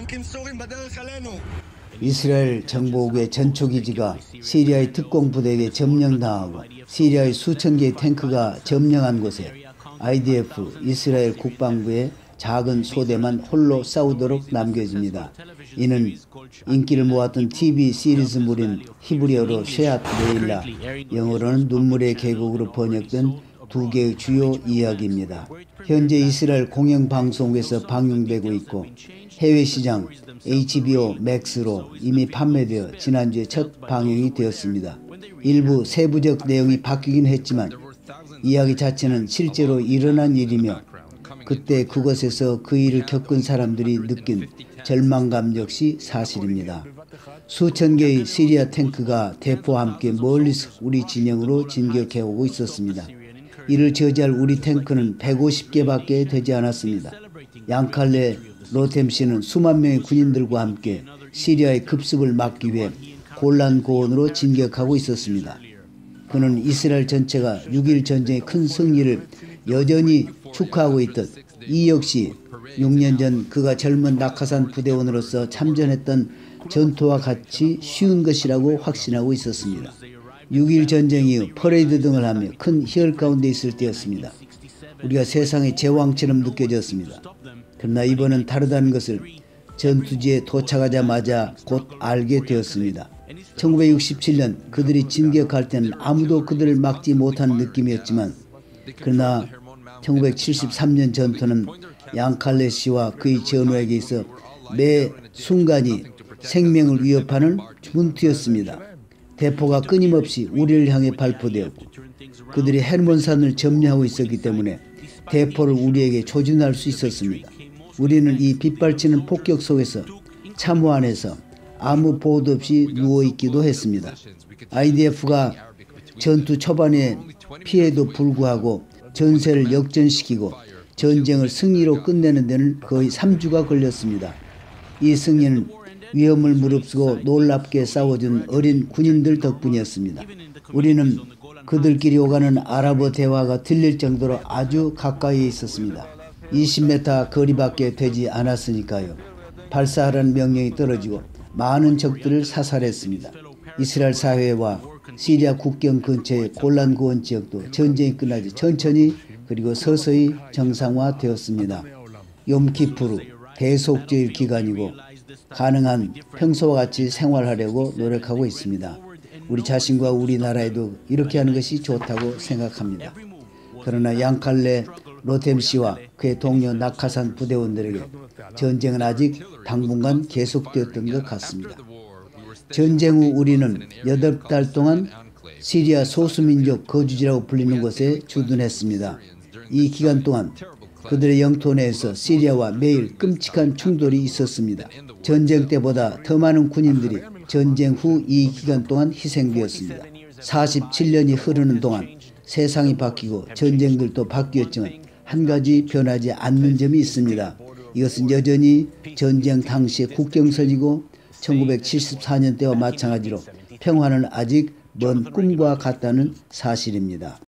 이스라엘 정보국의 전초기지가 시리아의 특공부대에게 점령당하고 시리아의 수천 개의 탱크가 점령한 곳에 IDF 이스라엘 국방부의 작은 소대만 홀로 싸우도록 남겨집니다. 이는 인기를 모았던 TV 시리즈물인 히브리어로 쉐앗 레일라, 영어로는 눈물의 계곡으로 번역된 두 개의 주요 이야기입니다. 현재 이스라엘 공영방송국에서 방영되고 있고 해외 시장 HBO 맥스로 이미 판매되어 지난주에 첫 방영이 되었습니다. 일부 세부적 내용이 바뀌긴 했지만 이야기 자체는 실제로 일어난 일이며 그때 그곳에서 그 일을 겪은 사람들이 느낀 절망감 역시 사실입니다. 수천 개의 시리아 탱크가 대포와 함께 멀리서 우리 진영으로 진격해오고 있었습니다. 이를 저지할 우리 탱크는 150개밖에 되지 않았습니다. 양칼레 로템 씨는 수만 명의 군인들과 함께 시리아의 급습을 막기 위해 골란 고원으로 진격하고 있었습니다. 그는 이스라엘 전체가 6.1 전쟁의 큰 승리를 여전히 축하하고 있듯 이 역시 6년 전 그가 젊은 낙하산 부대원으로서 참전했던 전투와 같이 쉬운 것이라고 확신하고 있었습니다. 6.1 전쟁 이후 퍼레이드 등을 하며 큰 희열 가운데 있을 때였습니다. 우리가 세상의 제왕처럼 느껴졌습니다. 그러나 이번은 다르다는 것을 전투지에 도착하자마자 곧 알게 되었습니다. 1967년 그들이 진격할 때는 아무도 그들을 막지 못한 느낌이었지만 그러나 1973년 전투는 양칼레 씨와 그의 전우에게 있어 매 순간이 생명을 위협하는 문투였습니다. 대포가 끊임없이 우리를 향해 발포되었고 그들이 헬몬산을 점령하고 있었기 때문에 대포를 우리에게 조준할 수 있었습니다. 우리는 이 빗발치는 폭격 속에서 참호 안에서 아무 보호도 없이 누워있기도 했습니다. IDF가 전투 초반에 피해도 불구하고 전세를 역전시키고 전쟁을 승리로 끝내는 데는 거의 3주가 걸렸습니다. 이 승리는 위험을 무릅쓰고 놀랍게 싸워준 어린 군인들 덕분이었습니다. 우리는 그들끼리 오가는 아랍어 대화가 들릴 정도로 아주 가까이에 있었습니다. 20m 거리밖에 되지 않았으니까요. 발사하라는 명령이 떨어지고 많은 적들을 사살했습니다. 이스라엘 사회와 시리아 국경 근처의 골란 고원 지역도 전쟁이 끝나지 천천히 그리고 서서히 정상화되었습니다. 욤키푸르 대속죄일 기간이고 가능한 평소와 같이 생활하려고 노력하고 있습니다. 우리 자신과 우리나라에도 이렇게 하는 것이 좋다고 생각합니다. 그러나 양칼레 로템 씨와 그의 동료 낙하산 부대원들에게 전쟁은 아직 당분간 계속되었던 것 같습니다. 전쟁 후 우리는 8달 동안 시리아 소수민족 거주지라고 불리는 곳에 주둔했습니다. 이 기간 동안 그들의 영토 내에서 시리아와 매일 끔찍한 충돌이 있었습니다. 전쟁 때보다 더 많은 군인들이 전쟁 후 이 기간 동안 희생되었습니다. 47년이 흐르는 동안 세상이 바뀌고 전쟁들도 바뀌었지만 한 가지 변하지 않는 점이 있습니다. 이것은 여전히 전쟁 당시의 국경선이고 1974년 때와 마찬가지로 평화는 아직 먼 꿈과 같다는 사실입니다.